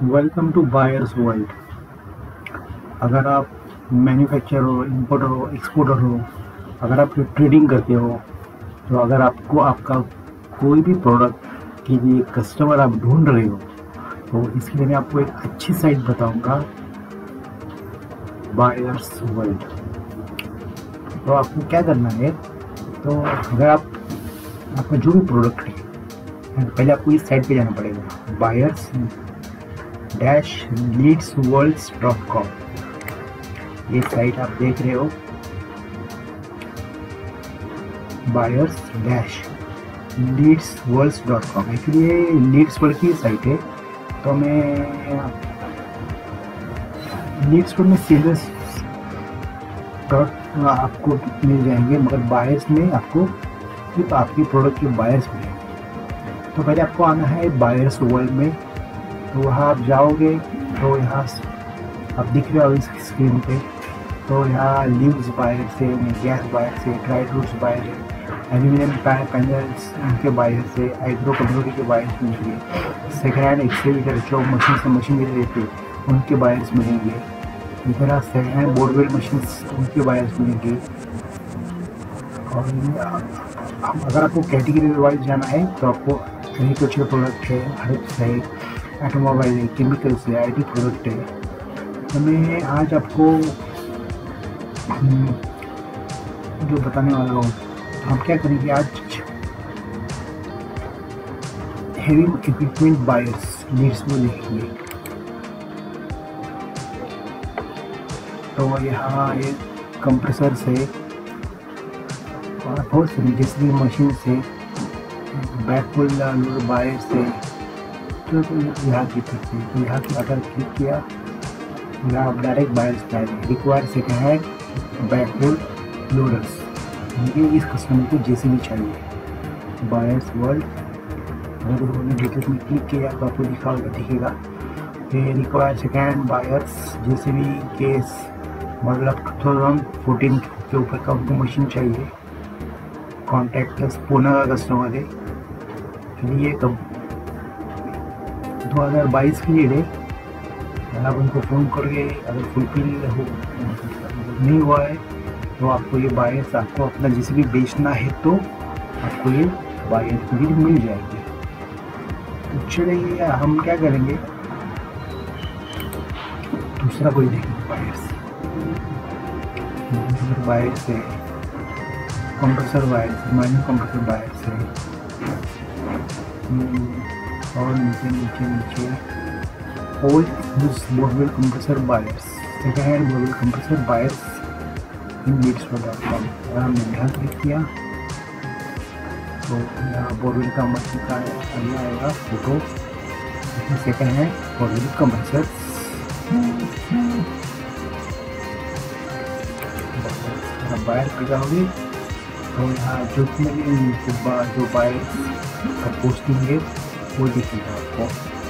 Welcome to buyers world. अगर आप manufacturer हो, इंपोर्टर हो, एक्सपोर्टर हो, अगर आप ट्रेडिंग करते हो, तो अगर आपको आपका कोई भी प्रोडक्ट के लिए कस्टमर आप ढूंढ रहे हो, तो इसके लिए मैं आपको एक अच्छी साइट बताऊंगा, बायर्स वर्ल्ड। तो आपको क्या करना है, तो अगर आपका जो भी प्रोडक्ट है, पहले आपको इस साइट पे जाना पड़ेगा, buyers-leadsworlds.com। ये साइट आप देख रहे हो, buyers-leadsworlds.com। एक्चुअली ये लीड्स वर्ल्ड की साइट है, तो मैं लीड्स वर्ल्ड में सीरियस प्रोडक्ट आपको मिल जाएंगे, मगर बायर्स में आपको सिर्फ आपके प्रोडक्ट के बायर्स मिलेंगे। तो पहले आपको आना है बायर्स वर्ल्ड में। तो वहाँ आप जाओगे, तो यहाँ आप दिख रहे हो इस स्क्रीन पे, तो यहाँ लीव्स बायर से, गैस बायर से, ड्राई फ्रूट्स बायर है, एल्यूमिनियम पैनल्स उनके बायर से, एग्रो कम्युनिटी के बायर्स मिलेंगे, सेकेंड हैंड एक्सकेवेटर जो मशीन से मशीन रहते उनके बायर्स मिलेंगे, इधर सेकेंड हैंड बोरवेल मशीन उनके बायर्स मिलेंगे। और अगर आपको कैटेगरी वाइज जाना है, तो आपको एग्रीकल्चर प्रोडक्ट है, हर्ब्स है, ऑटोमोबाइल है, केमिकल्स है, IT प्रोडक्ट है। तो मैं आज आपको जो बताने वाला हूँ, हम क्या करेंगे आज, हेवी इक्विपमेंट बायर्स लीड्स में लिखेंगे। तो यहाँ ये कंप्रेसर से और बहुत सारी जैसे मशीन से, बैकफुल लोड बायर से, तो यहाँ की तरफ से, तो यहाँ की अगर क्लिक किया, यहाँ आप डायरेक्ट बायर्स पे आएंगे। Require second hand backhoe loaders, ये इस कस्टमर को जैसे भी चाहिए, बायर्स वर्ल्ड। अगर उन्होंने डिटेल्स में क्लिक किया तो आपको दिखेगा कि रिक्वायर सेकेंड बायर्स जैसे भी केस मॉडल ऑफ 2014 के ऊपर का उनको मशीन चाहिए। कॉन्टैक्ट प्लस पूना का कस्टमर है, ये कब 2022 की लीड है। आप उनको फ़ोन करके अगर फुलफिल नहीं हुआ है, तो आपको ये बायर्स, आपको अपना जिसे भी बेचना है, तो आपको ये बायर्स लीड मिल जाएगी। तो चलिए हम क्या करेंगे, दूसरा कोई देखेंगे बायर्स है, compressor buyers, mining compressor buyers है, और नीचे नीचे नीचे all borewell compressor buyers, second hand borewell compressor buyers in leadsworld.com। अगर हमने यहाँ क्लिक किया, तो यहाँ बोरवेल का मशीन का आएगा photo, second hand borewell compressor. Buyer पे जाओगे, तो यहाँ जो बायर का पोस्टिंग है वो दिखेगा आपको।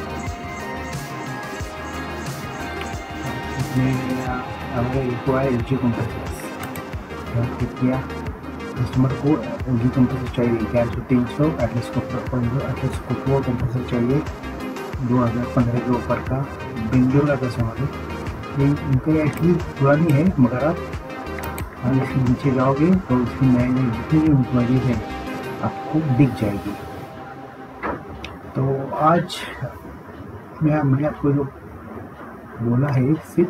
इसमें हमें रिक्वायर LG कंप्रेसर क्लिक किया, कस्टमर को LG कंप्रेसर चाहिए 1100-300, एटलस को कंप्रेसर चाहिए 2015 के ऊपर का, बेंगलोर का कस्टमर है। ये इनका एक्चुअली पुरानी है, मगर आप इसके नीचे जाओगे तो उसकी नए नए जितनी भी इंक्वायरीज हैं आपको दिख जाएगी। तो आज मैंने आपको जो बोला है, सिर्फ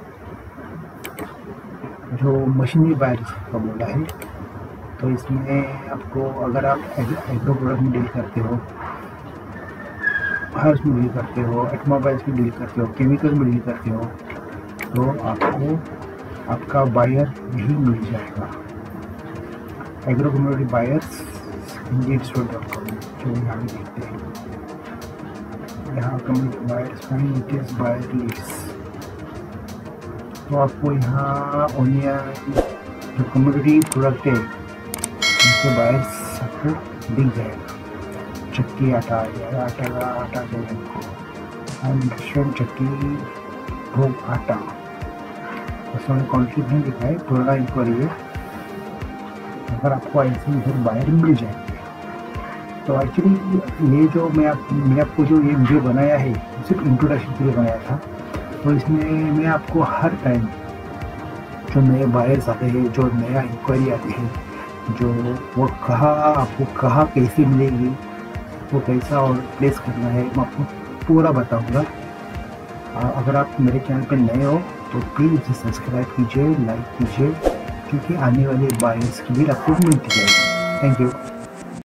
जो मशीनरी बायर्स का बोला है। तो इसमें आपको, अगर आप एग्रो प्रोडक्ट में डील करते हो, हर्ब्स में डील करते हो, ऑटोमोबाइल्स में डील करते हो, केमिकल में डील करते हो, तो आपको आपका बायर यही मिल जाएगा, एग्रो कम्युनिटी बायर्स leadsworld.com। जो यहाँ भी देखते हैं, यहाँ community buyers find details buyer leads. तो आपको यहाँ ओनिया जो कम्युनिटी प्रोडक्ट है उनके बायर्स आपको दिख जाएगा। चक्की आटा चाहिए आपको, चक्की भोग आटा, उसमें क्वान्टिटी नहीं दिखा है, पुराना इंक्वायरी है। अगर आपको ऐसे इधर बायर मिल जाएंगे, तो एक्चुअली ये जो मैंने आपको जो ये वीडियो बनाया है, सिर्फ इंट्रोडक्शन के लिए बनाया था। तो इसमें मैं आपको हर टाइम जो नए बायर्स आते हैं, जो नया इंक्वायरी आते हैं, जो वो आपको कहाँ कैसे मिलेगी, वो कैसा और प्लेस करना है, मैं आपको पूरा बताऊंगा। अगर आप मेरे चैनल पर नए हो तो प्लीज़ इसे सब्सक्राइब कीजिए, लाइक कीजिए, क्योंकि आने वाले बायर्स की भी आपको मिलती जाएगी। Thank you.